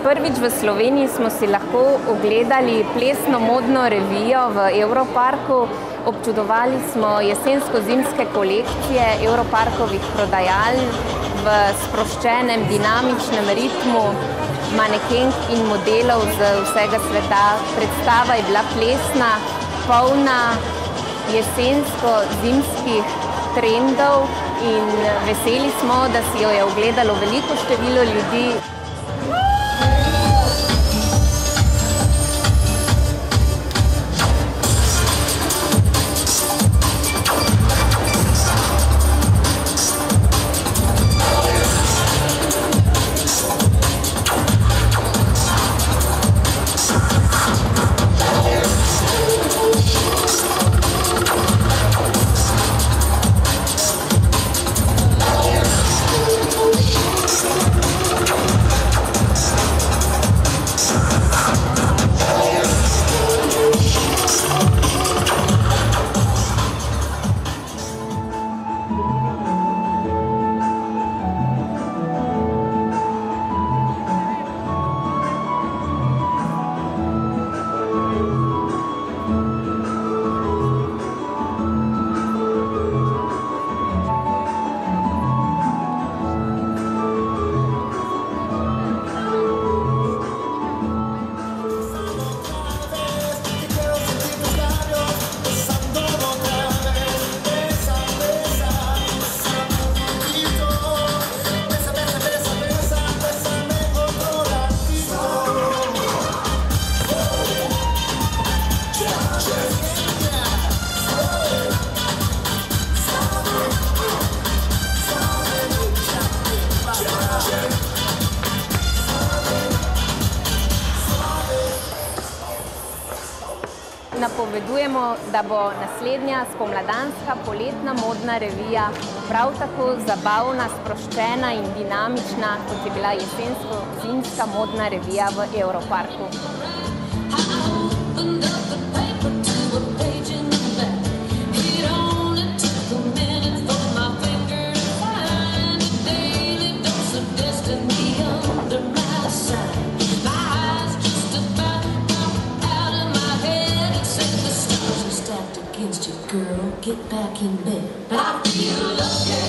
Prvič v Sloveniji smo si lahko ogledali plesno-modno revijo v Europarku. Občudovali smo jesensko-zimske kolekcije Europarkovih prodajaln v sproščenem, dinamičnem ritmu manekenk in modelov z vsega sveta. Predstava je bila plesna, polna jesensko-zimskih trendov in veseli smo, da si jo je ogledalo veliko število ljudi. Napovedujemo, da bo naslednja spomladanska poletna modna revija prav tako zabavna, sproščena in dinamična, kot je bila jesensko-zimska modna revija v Europarku. Girl, get back in bed. But I feel okay.